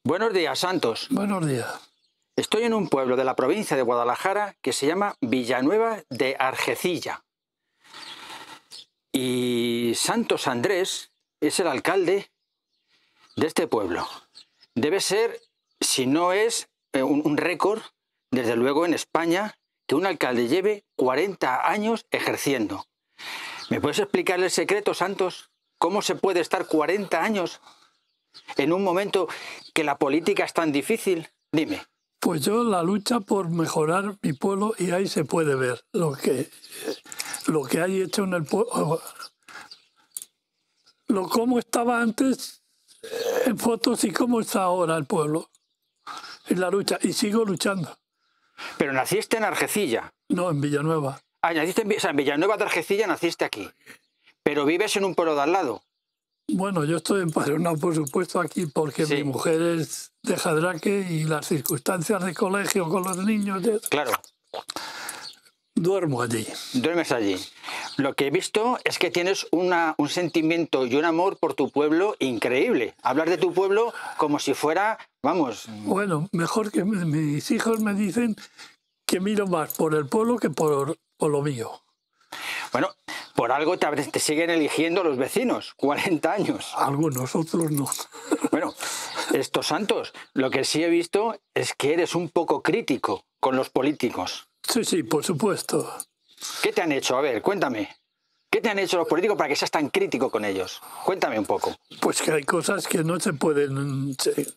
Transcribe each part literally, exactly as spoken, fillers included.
Buenos días, Santos. Buenos días. Estoy en un pueblo de la provincia de Guadalajara que se llama Villanueva de Argecilla. Y Santos Andrés es el alcalde de este pueblo. Debe ser, si no es un, un récord, desde luego en España, que un alcalde lleve cuarenta años ejerciendo. ¿Me puedes explicar el secreto, Santos? ¿Cómo se puede estar cuarenta años en un momento que la política es tan difícil? Dime. Pues yo la lucha por mejorar mi pueblo, y ahí se puede ver lo que, lo que hay hecho en el pueblo, lo cómo estaba antes en fotos y cómo está ahora el pueblo en la lucha, y sigo luchando. Pero naciste en Argecilla. No, en Villanueva. Ah, naciste en, o sea, en Villanueva de Argecilla, naciste aquí. Pero vives en un pueblo de al lado. Bueno, yo estoy empadronado, por supuesto, aquí porque Sí. mi mujer es de Jadraque y las circunstancias de colegio con los niños... De... Claro. Duermo allí. Duermes allí. Lo que he visto es que tienes una, un sentimiento y un amor por tu pueblo increíble. Hablar de tu pueblo como si fuera, vamos... Bueno, mejor que mis hijos me dicen que miro más por el pueblo que por, por lo mío. Bueno, por algo te, te siguen eligiendo los vecinos, cuarenta años. Algunos, otros no. Bueno, estos Santos, lo que sí he visto es que eres un poco crítico con los políticos. Sí, sí, por supuesto. ¿Qué te han hecho? A ver, cuéntame. ¿Qué te han hecho los políticos para que seas tan crítico con ellos? Cuéntame un poco. Pues que hay cosas que no se pueden... Se,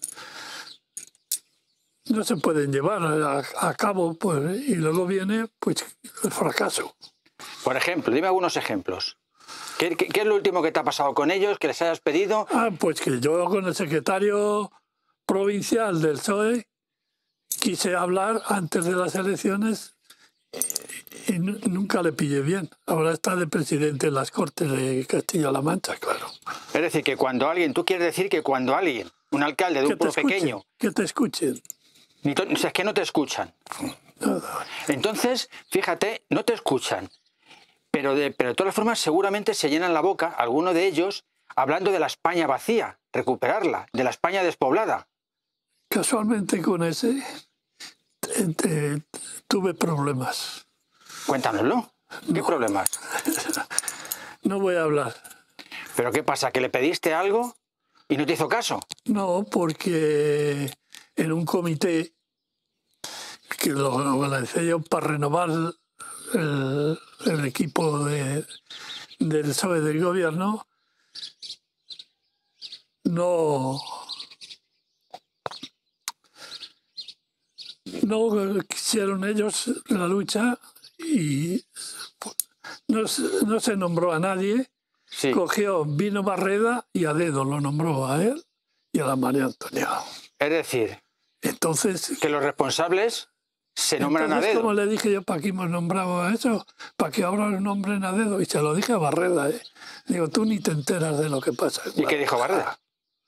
no se pueden llevar a, a cabo, pues, y luego viene pues el fracaso. Por ejemplo, dime algunos ejemplos. ¿Qué, qué, qué es lo último que te ha pasado con ellos, que les hayas pedido? Ah, pues que yo con el secretario provincial del P S O E quise hablar antes de las elecciones y nunca le pillé bien. Ahora está de presidente en las Cortes de Castilla-La Mancha, claro. Es decir, que cuando alguien, tú quieres decir que cuando alguien, un alcalde de un pueblo pequeño... Que te escuchen. Ni to, o sea, es que no te escuchan. Nada. Entonces, fíjate, no te escuchan. Pero de, pero de todas formas seguramente se llenan la boca, algunos de ellos, hablando de la España vacía, recuperarla, de la España despoblada. Casualmente con ese te, te, tuve problemas. Cuéntanoslo. ¿Qué no. problemas? No voy a hablar. ¿Pero qué pasa? ¿Que le pediste algo y no te hizo caso? No, porque en un comité que lo organicé yo para renovar el, el equipo de, del P S O E del gobierno, no... No quisieron ellos la lucha y no, no se nombró a nadie. Sí. Cogió Vino Barreda y a dedo lo nombró a él y a la María Antonia. Es decir, entonces, que los responsables se nombran entonces, a dedo. Como le dije yo, ¿para qué hemos nombrado a eso? Para que ahora lo nombren a dedo. Y se lo dije a Barreda. ¿eh? Digo, tú ni te enteras de lo que pasa. ¿Y qué dijo Barreda?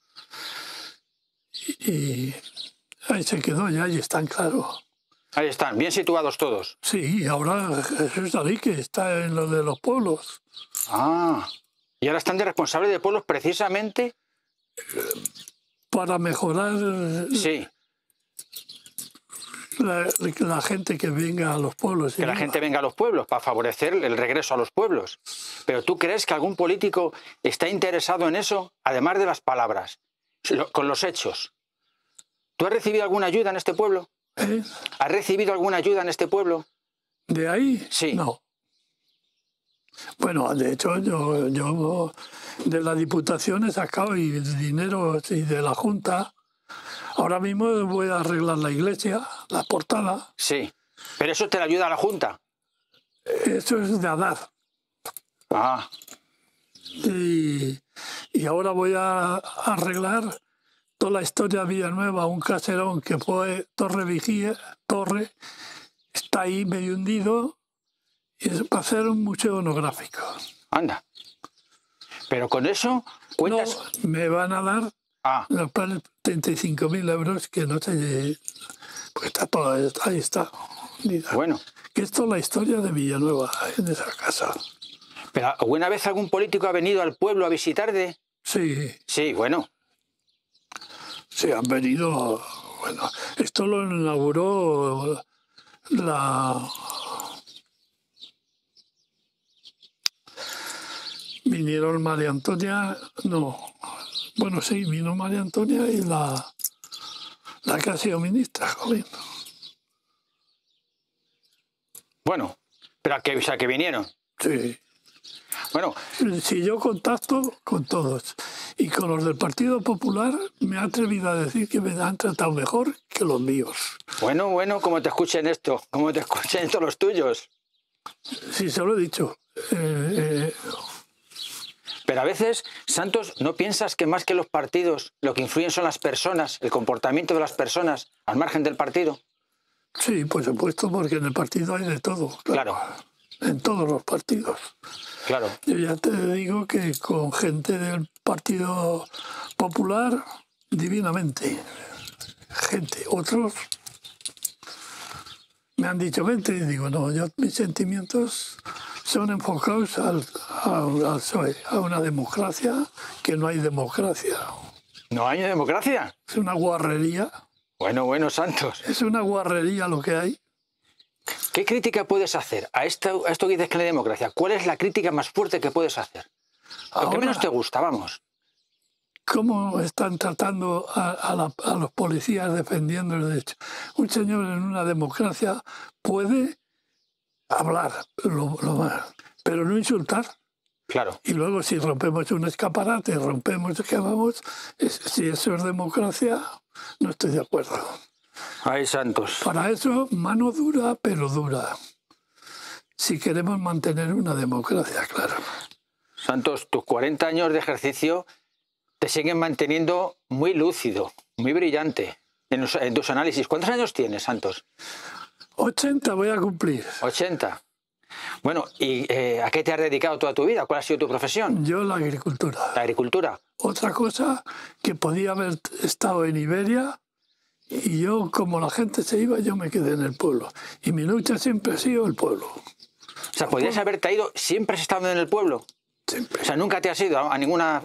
Y... y ahí se quedó ya, ahí están, claro. Ahí están, bien situados todos. Sí, y ahora Jesús Dalí, que está en lo de los pueblos. Ah, y ahora están de responsables de pueblos precisamente... Para mejorar sí. la, la gente que venga a los pueblos. Que la gente venga a los pueblos, para favorecer el regreso a los pueblos. Pero ¿tú crees que algún político está interesado en eso, además de las palabras, con los hechos? ¿Tú has recibido alguna ayuda en este pueblo? ¿Eh? ¿Has recibido alguna ayuda en este pueblo? ¿De ahí? Sí. No. Bueno, de hecho, yo, yo de la Diputación he sacado y dinero y de la Junta. Ahora mismo voy a arreglar la iglesia, la portada. Sí. ¿Pero eso te la ayuda a la Junta? Eso es de Haddad. Ah. Y, y ahora voy a arreglar toda la historia de Villanueva, un caserón que fue Torre Vigía, Torre, está ahí medio hundido, y es para hacer un museo etnográfico. Anda. Pero con eso cuentas... No, me van a dar ah. los planes treinta y cinco mil euros, que no sé, pues está todo, ahí está. Bueno. Que es toda la historia de Villanueva, en esa casa. ¿Pero alguna vez algún político ha venido al pueblo a visitarte? Sí. Sí, bueno. se han venido... Bueno, esto lo inauguró la... Vinieron María Antonia, no, bueno, sí, vino María Antonia y la, la que ha sido ministra, joder. Bueno, pero a que, o sea, que vinieron. Sí. Bueno. Si yo contacto con todos y con los del Partido Popular, me he atrevido a decir que me han tratado mejor que los míos. Bueno, bueno, como te escuchen esto, como te escuchen esto los tuyos. Sí, se lo he dicho. Eh, eh, Pero a veces, Santos, ¿no piensas que más que los partidos lo que influyen son las personas, el comportamiento de las personas al margen del partido? Sí, por supuesto, porque en el partido hay de todo. Claro. Claro. En todos los partidos. Claro. Yo ya te digo que con gente del Partido Popular, divinamente. Gente, otros me han dicho vente y digo, no, yo mis sentimientos son enfocados al, al, al P S O E, a una democracia que no hay democracia. ¿No hay democracia? Es una guarrería. Bueno, bueno, Santos. Es una guarrería lo que hay. ¿Qué crítica puedes hacer a esto, a esto que dices que no hay democracia? ¿Cuál es la crítica más fuerte que puedes hacer? Lo Ahora, que menos te gusta, vamos. ¿Cómo están tratando a, a, la, a los policías defendiendo el derecho? Un señor en una democracia puede hablar lo, lo más, pero no insultar. Claro. Y luego si rompemos un escaparate, rompemos que vamos, es, si eso es democracia, no estoy de acuerdo. Ay, Santos. Para eso, mano dura, pero dura. Si queremos mantener una democracia, claro. Santos, tus cuarenta años de ejercicio te siguen manteniendo muy lúcido, muy brillante en, los, en tus análisis. ¿Cuántos años tienes, Santos? ochenta voy a cumplir. ochenta. Bueno, ¿y eh, a qué te has dedicado toda tu vida? ¿Cuál ha sido tu profesión? Yo la agricultura. La agricultura. Otra cosa que podía haber estado en Iberia y yo, como la gente se iba, yo me quedé en el pueblo. Y mi lucha siempre ha sido el pueblo. O sea, podrías haberte ido, siempre has estado en el pueblo. Siempre. O sea, nunca te has ido a, a ninguna...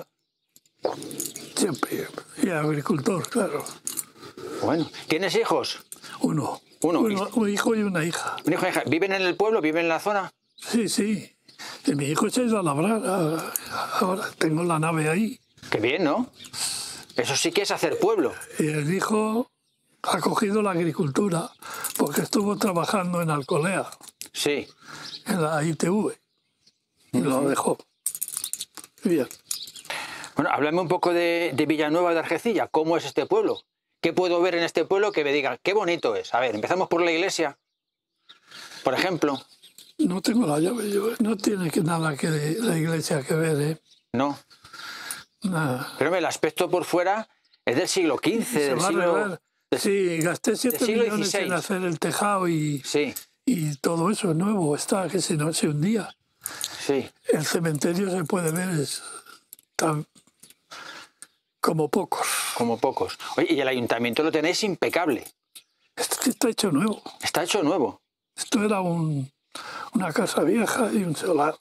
Siempre. Y agricultor, claro. Bueno, ¿tienes hijos? Uno. Uno. Uno, un hijo y una hija. Un hijo y una hija. ¿Viven en el pueblo? ¿Viven en la zona? Sí, sí. Y mi hijo se ha ido a labrar. Ahora tengo la nave ahí. Qué bien, ¿no? Eso sí que es hacer pueblo. Y el hijo ha cogido la agricultura porque estuvo trabajando en Alcolea, Sí. en la I T V, y lo dejó. Bien. Bueno, háblame un poco de, de Villanueva de Argecilla. ¿Cómo es este pueblo? ¿Qué puedo ver en este pueblo que me diga qué bonito es? A ver, empezamos por la iglesia, por ejemplo. No tengo la llave yo, ¿eh? No tiene que nada que la iglesia que ver, ¿eh? No. Nada. Pero el aspecto por fuera es del siglo quince, Se del va a siglo... arreglar. Sí, gasté siete siglo millones dieciséis. en hacer el tejado y, Sí, y todo eso nuevo. Está que si no se hundía. sí. El cementerio se puede ver, es tan como pocos. Como pocos. Oye, y el ayuntamiento lo tenéis impecable. Esto está hecho nuevo. Está hecho nuevo. Esto era un, una casa vieja y un solar.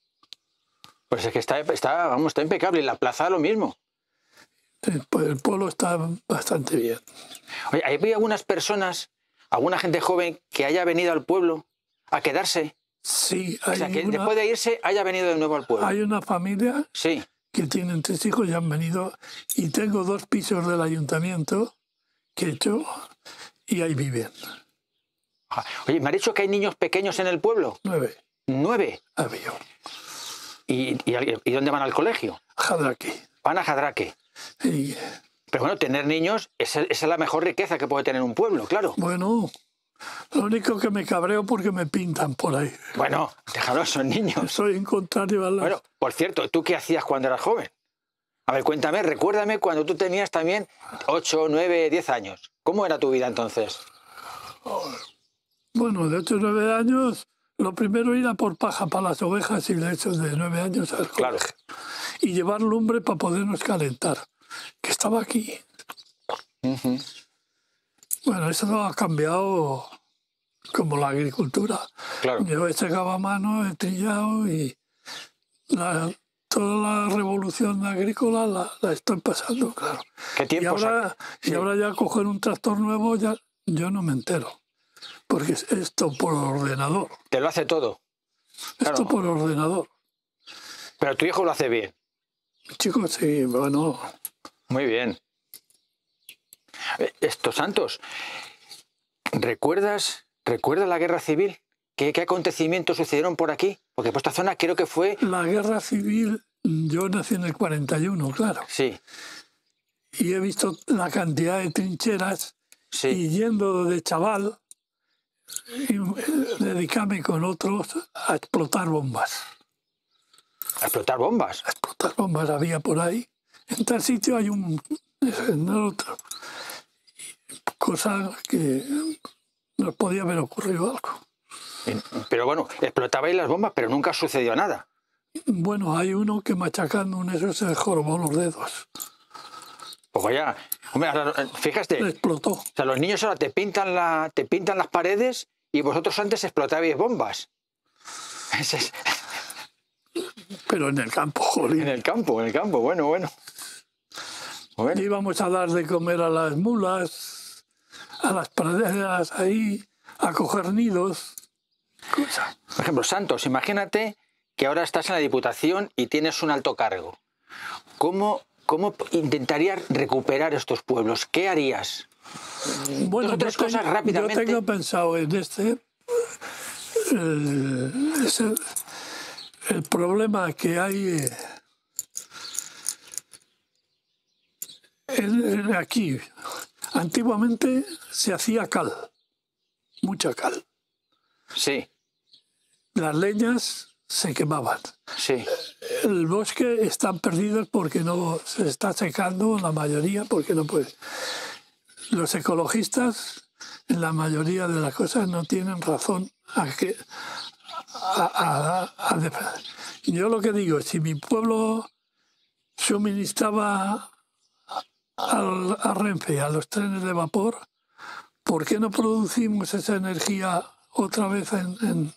Pues es que está, está, vamos, está impecable. Y la plaza lo mismo. El, el pueblo está bastante bien. Oye, ¿hay algunas personas, alguna gente joven que haya venido al pueblo a quedarse? Sí, hay, O sea, que una, después de irse haya venido de nuevo al pueblo. hay una familia Sí. que tienen tres hijos y han venido. Y tengo dos pisos del ayuntamiento que he hecho y ahí viven. Oye, me ha dicho que hay niños pequeños en el pueblo. Nueve. Nueve. Había. ¿Y, y, y dónde van al colegio? Jadraque. Van a Jadraque. Y, Pero bueno, tener niños, esa, esa es la mejor riqueza que puede tener un pueblo, claro. bueno, lo único que me cabreo porque me pintan por ahí. Bueno, déjalos, son niños. Soy en contrario a las... Bueno, por cierto, ¿tú qué hacías cuando eras joven? A ver, cuéntame, recuérdame cuando tú tenías también ocho, nueve, diez años. ¿Cómo era tu vida entonces? Bueno, de ocho o nueve años, lo primero era por paja para las ovejas y de hecho de nueve años al Claro. colegio. Y llevar lumbre para podernos calentar, que estaba aquí. Uh-huh. Bueno, eso ha cambiado como la agricultura. Claro. Yo he secado a mano, he trillado y la, toda la revolución agrícola la, la estoy pasando, claro. ¿Qué tiempo? Y ahora, sí. y ahora ya coger un tractor nuevo, ya yo no me entero. Porque es esto por ordenador. Te lo hace todo. Claro. Esto por ordenador. Pero tu hijo lo hace bien. Chicos, sí, bueno. Muy bien. Estos Santos, ¿recuerdas, ¿recuerdas la guerra civil? ¿Qué, ¿Qué acontecimientos sucedieron por aquí? Porque por esta zona creo que fue... La guerra civil, yo nací en el cuarenta y uno, claro. Sí. Y he visto la cantidad de trincheras. Sí. Y yendo de chaval, y dedicarme con otros a explotar bombas. ¿A explotar bombas? A explotar bombas había por ahí. En tal sitio hay un... en el otro. Cosa que nos podía haber ocurrido algo. Pero bueno, explotabais las bombas, pero nunca sucedió nada. Bueno, hay uno que machacando un eso se jorobó los dedos. Pues vaya, hombre, fíjate. Explotó. O sea, los niños ahora te pintan, la, te pintan las paredes y vosotros antes explotabais bombas. Ese es... Pero en el campo, jolín. En el campo, en el campo, bueno, bueno. bueno. Íbamos a dar de comer a las mulas, a las praderas ahí, a coger nidos. Cosa. Por ejemplo, Santos, imagínate que ahora estás en la Diputación y tienes un alto cargo. ¿Cómo, cómo intentarías recuperar estos pueblos? ¿Qué harías? Bueno, Dos o tres yo cosas tengo, rápidamente. Yo tengo pensado en este... El, es el, el problema que hay eh, en, en aquí. Antiguamente se hacía cal, mucha cal. Sí. Las leñas se quemaban. Sí. El bosque están perdidos porque no se está secando la mayoría, porque no puede. Los ecologistas, en la mayoría de las cosas, no tienen razón a que a, a, a, yo lo que digo, si mi pueblo suministraba al, a Renfe, a los trenes de vapor, ¿por qué no producimos esa energía otra vez en, en,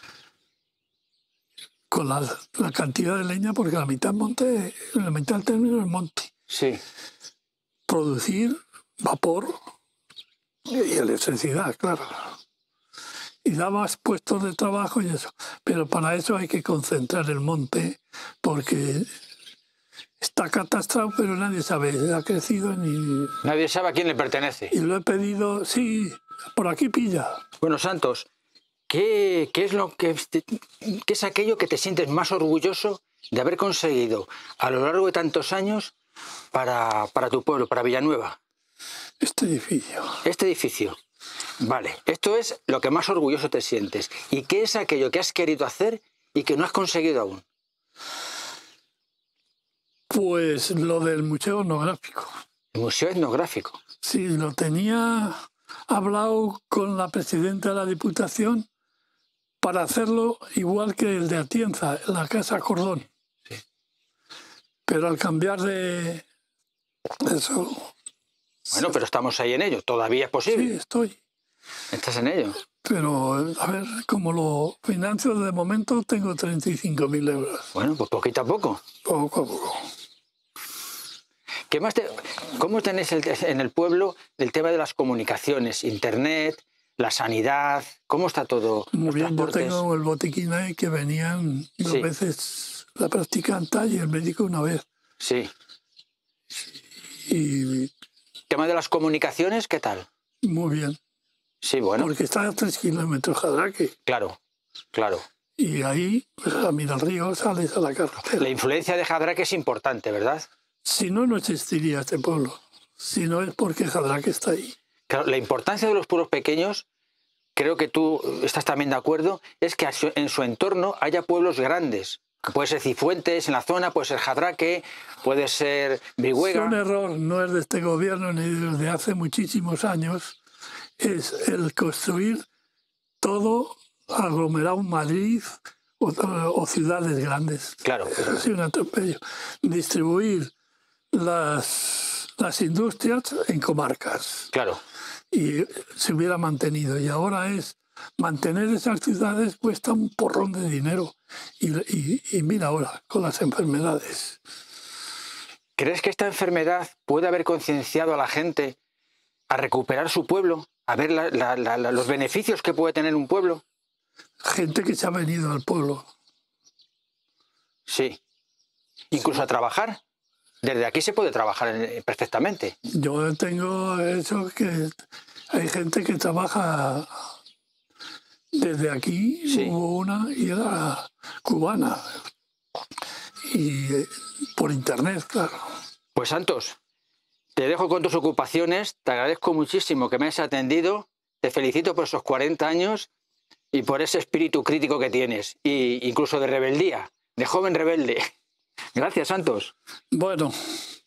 con la, la cantidad de leña? Porque la mitad monte, la mitad del término es monte. Sí. Producir vapor y electricidad, claro. Y da más puestos de trabajo y eso. Pero para eso hay que concentrar el monte, porque está catastrado, pero nadie sabe, ha crecido ni... Nadie sabe a quién le pertenece. Y lo he pedido, sí, por aquí pilla. Bueno, Santos, ¿qué, qué es lo que qué es aquello que te sientes más orgulloso de haber conseguido a lo largo de tantos años para, para tu pueblo, para Villanueva? Este edificio. Este edificio. Vale, esto es lo que más orgulloso te sientes. ¿Y qué es aquello que has querido hacer y que no has conseguido aún? Pues lo del Museo Etnográfico. El Museo Etnográfico. Sí, lo tenía hablado con la presidenta de la Diputación para hacerlo igual que el de Atienza, la Casa Cordón. Sí. Pero al cambiar de eso... Bueno, pero estamos ahí en ello. ¿Todavía es posible? Sí, estoy. ¿Estás en ello? Pero, a ver, como lo financio de momento, tengo treinta y cinco mil euros. Bueno, pues poquito a poco. Poco a poco. ¿Qué más te, ¿Cómo tenéis el, en el pueblo el tema de las comunicaciones, internet, la sanidad? ¿Cómo está todo? Muy bien, yo tengo el botiquín ahí que venían dos sí. veces la practicante y el médico una vez. Sí. Y... ¿El tema de las comunicaciones, qué tal? Muy bien. Sí, bueno. Porque está a tres kilómetros Jadraque. Claro, claro. Y ahí, pues, a Miralrío sales a la carretera. La influencia de Jadraque es importante, ¿verdad? Si no, no existiría este pueblo. Si no es porque Jadraque está ahí. Claro, la importancia de los pueblos pequeños, creo que tú estás también de acuerdo, es que en su entorno haya pueblos grandes. Puede ser Cifuentes en la zona, puede ser Jadraque, puede ser Brihuega. Es un error, no es de este gobierno ni desde hace muchísimos años, es el construir todo aglomerado en Madrid o, o ciudades grandes. Claro. Eso ha sido un atropello. Distribuir las, las industrias en comarcas. Claro. Y se hubiera mantenido. Y ahora es mantener esas ciudades cuesta un porrón de dinero. Y, y, y mira ahora, con las enfermedades. ¿Crees que esta enfermedad puede haber concienciado a la gente a recuperar su pueblo, a ver la, la, la, la, los beneficios que puede tener un pueblo? Gente que se ha venido al pueblo. Sí. Incluso a trabajar. Desde aquí se puede trabajar perfectamente. Yo tengo eso que hay gente que trabaja desde aquí. Sí. Hubo una y era cubana. Y por internet, claro. Pues Santos, te dejo con tus ocupaciones. Te agradezco muchísimo que me hayas atendido. Te felicito por esos cuarenta años y por ese espíritu crítico que tienes. E incluso de rebeldía, de joven rebelde. Gracias, Santos. Bueno.